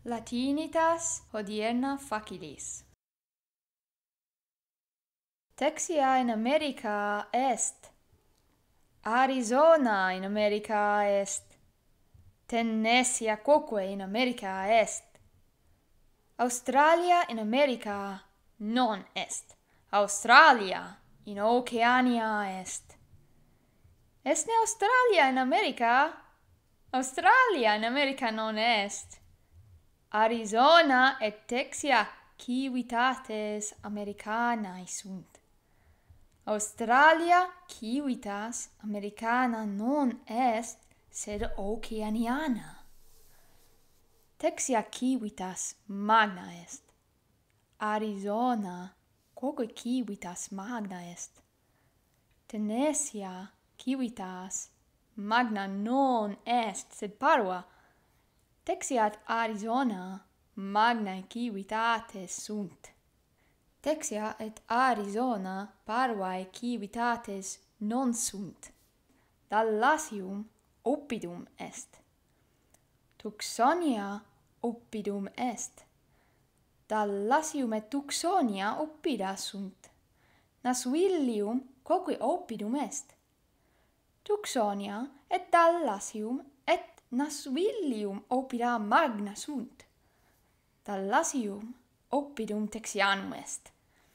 Latinitas hodierna facilis. Texia in America est. Arizona in America est. Tennessee quoque in America est. Australia in America non est. Australia in Oceania est. Est ne Australia in America? Australia in America non est. Arizona et Texia civitates Americanae sunt. Australia civitas Americana non est, sed Oceaniana. Texia civitas magna est. Arizona quoque civitas magna est. Tennessee civitas magna non est, sed parva. Texia et Arizona magnae civitates sunt. Texia et Arizona parvae civitates non sunt. Dallasium oppidum est. Tucsonia oppidum est. Dallasium et Tucsonia oppida sunt. Nashvilleum quoque oppidum est. Tucsonia et Dallasium et Nashvilleum oppida magna sunt. Dallasium oppidum Texianum est.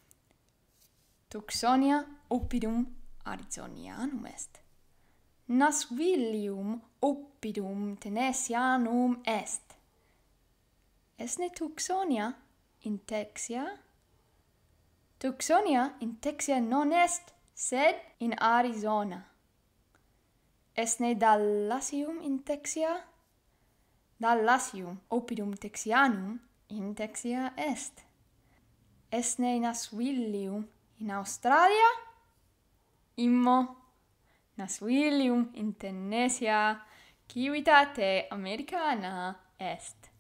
Tucsonia oppidum Arizonianum est. Nashvilleum oppidum Tennesseanum est. Est ne Tucsonia in Texia? Tucsonia in Texia non est, sed in Arizona. Est ne Dallasium in Texia? Dallasium oppidum Texianum in Texia est. Est ne Nashvilleum in Australia? Immo. Nashvilleum in Tennessee civitate Americana est.